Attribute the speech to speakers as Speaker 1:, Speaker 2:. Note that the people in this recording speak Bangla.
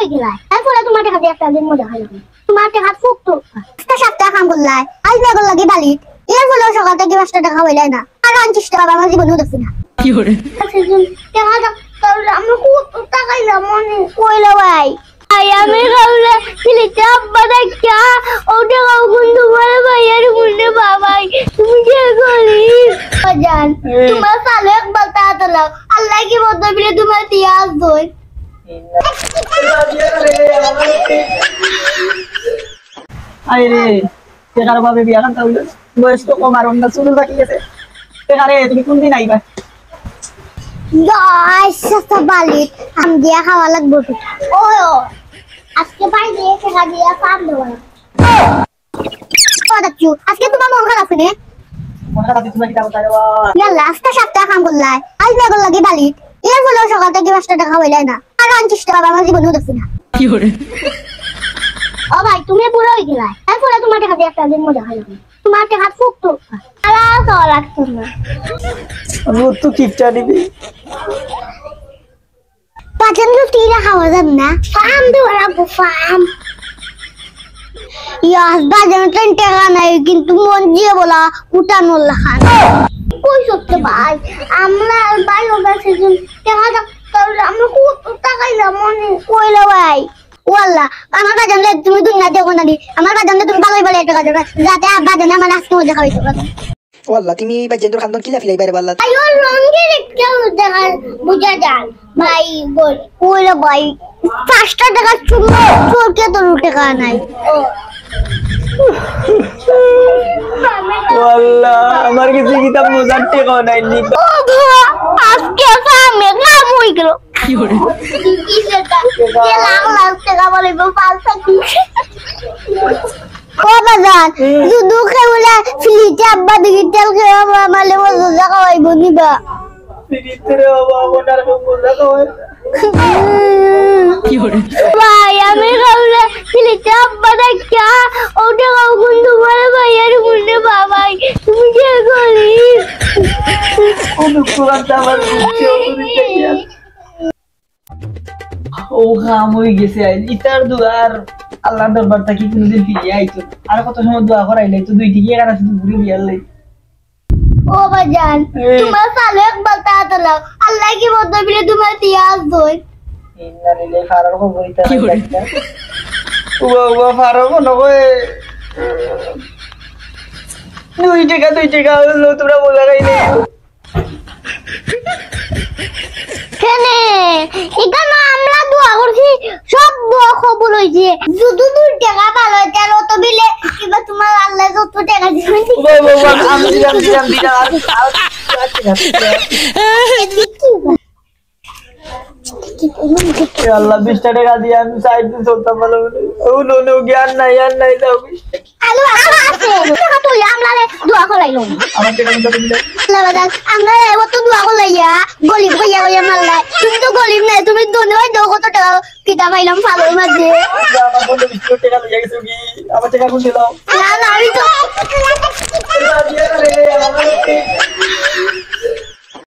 Speaker 1: হয়ে গেলাই এরপরে তোমার টাকা দিয়ে একটা দিন মজা হলো তোমার টাকা ফুকতো একটা সপ্তাহ কাম করলাই আজ বেগল লাগি বালি এর ফলে সকাল থেকে 5 টাকা হইলাই না আর 50 টাকা আমার জীবনেও দেখছি না
Speaker 2: কি করে
Speaker 1: সেজন টাকা তাহলে আমরা কত টাকা মনে কইলো ভাই আই আমি কাউলে ছেলেটা আব্বা দেখা ওটা বন্ধু বলে ভাইয়ের মুন্ডে বাবাই তুমি যে গরিব জান তোমার সালে একবার তাড়াতাড়ি লাও আল্লাহ কি বলতে বিলে তোমার দিয়ে আসবো
Speaker 3: আরে তেকার ভাবে বিয়া করতে হইলো বয়স তো কম আর অন্য চুল বাকি গেছে তেকারে তুমি কোন দিন আইবা
Speaker 1: আচ্ছা বালি আম দিয়া খাওয়া লাগবে ও আজকে ভাই দিয়ে টাকা দিয়া পান দেবো আজকে তোমার মন খারাপ নে
Speaker 3: মনে কথা তুমি কি দাও
Speaker 1: ইয়াল্লা আজকে সপ্তাহ কাম করলাই আজ বেগল লাগি বালি এর ফলে সকাল থেকে 5 টাকা হইলাই না আর 50 টাকা আমার জীবনেও দেখছি না
Speaker 2: কি করে
Speaker 1: ও ভাই তুমি পুরো হয়ে গেলাই এরপরে তোমার টাকা দিয়ে একটা দিন মজা হলো তোমার টাকা ফুকতো আর তো লাগতো না
Speaker 3: আমি তো কিপটা দিবি
Speaker 1: পাচন তো তীরা খাওয়া যাবে না ফার্ম দেওয়া লাগবো ফার্ম ইয়াস বাজার 10 টাকা নাই কিন্তু মন দিয়ে বলা উঠানোর লাখান কই সত্যি ভাই আমরা ভাই ওটা সেজন টাকা তাহলে আমরা কত টাকা মনে কইলো ভাই ওয়াল্লাহ আমার বাজারে তুমি দুনিয়া দেখো না আমার বাজারে তুমি ভালোই ভালো টাকা দেবে যাতে বাজারে আমার আজকে মজা খাইতে পারো
Speaker 4: والله تمي بجندر خندون كلا في العبارة والله
Speaker 1: আইও রঙের একটা দেখা বুঝা যায় ভাই বল ওরে ভাই 5 টাকা চুমো চোরকে তো টাকা নাই
Speaker 3: والله আমার কিছু কিতাব মজার টেকা নাই নি
Speaker 1: ও বাবা আজকে সামনে কাম হই গেল
Speaker 2: কি করে
Speaker 1: কি সেটা যে লাখ টাকা বলে পালসা কি ও বাজার দুধ খেউলা ফ্রিজে আব্বা দিকে তেল খেয়ে আমালে মজা খাওয়াইবো নিবা
Speaker 3: ভিতরে বাবা ওনার মজা হয়
Speaker 2: কি করে
Speaker 1: ভাই আমি কাউলে ছেলেটা আব্বা দেখা ওটা বন্ধু বলে ভাইয়ের মুন্ডে বাবাই তুমি যে গরিব
Speaker 3: কোন কুলাটা আমার ও কাম হয়ে গেছে ইতার দুয়ার আল্লাহর দরবার থেকে কোনদিন ফিরে আইতো আর কত সময় দোয়া করাইলে তো দুই টিকি একার আছে ঘুরে বিয়ার লাই
Speaker 1: ও বাজান তোমার সালে একবার তাড়াতাড়ি লাও আল্লাহ কি বলতে বিলে তোমার দিয়ে আসবো
Speaker 3: ইন্না লিলে ফারার খবর ইতা
Speaker 2: কি করে
Speaker 3: ও ফারার মনে হয় 2 টাকা হলো তোমরা বলা গাইলে
Speaker 1: কেনে এখানে আমরা দোয়া করছি সব দোয়া কবুল হইছে যদি 2 টাকা ভালো হয় তাহলে তো বিলে কিবা তোমার আল্লাহ যত টাকা দিবেন
Speaker 3: বাবা আমি দিলাম আল্লাহ 20 টাকা দিয়ে আমি সাইড দিয়ে চলতাম ভালো ও নো জ্ঞান নাই আর নাই দাও
Speaker 1: আলো আছে টাকা তো আমরা দোয়া করাইলো
Speaker 3: আমার টাকা দিলে
Speaker 1: আল্লাহ বাজান আমরা এত দোয়া করাইয়া গলিব কইয়া কইয়া মারলাই তুমি তো গলিব না তুমি ধন্যবাদ দাও কত টাকা কিতা পাইলাম ভালোর মাঝে
Speaker 3: আমার বন্ধু 20 টাকা লইয়া গেছে কি আমার টাকা কোন দিলাও
Speaker 1: না আমি তো